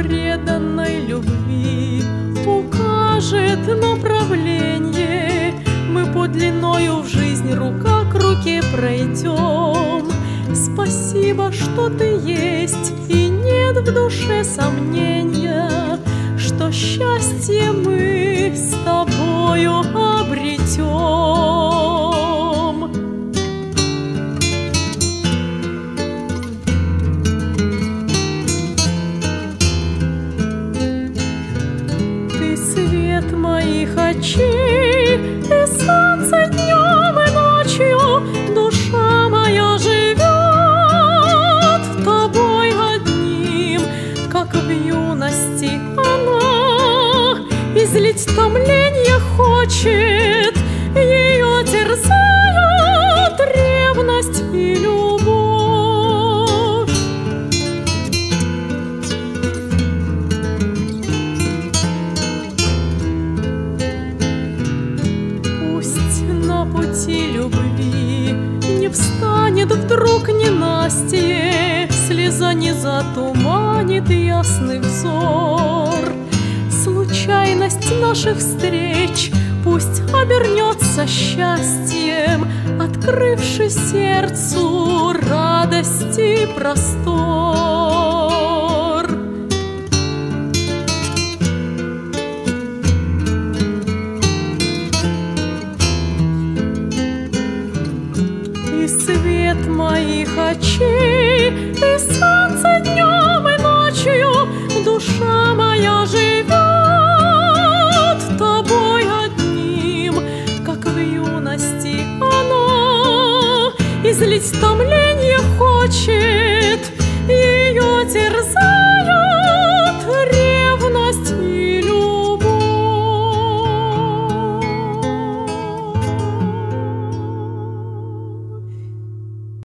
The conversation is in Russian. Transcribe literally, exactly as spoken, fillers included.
преданной любви укажет направление. Мы по длиною в жизнь рука к руке пройдем. Спасибо, что ты есть, и нет в душе сомнения, что счастье мы с тобою обретем. Ты свет моих очей, ты солнце днем и ночью, душа моя живет тобой одним, как в юности она излить томление хочет, ее терзают ревность и любовь. Пусть на пути любви не встанет вдруг ненастье, слеза не затуманит ясный взор. Случайность наших встреч пусть обернется счастьем, открывши сердцу радости простор. Ты свет моих очей, ты солнце днем и ночью, душа моя живет тобой одним, как в юности она излить томление хочет, ее терзать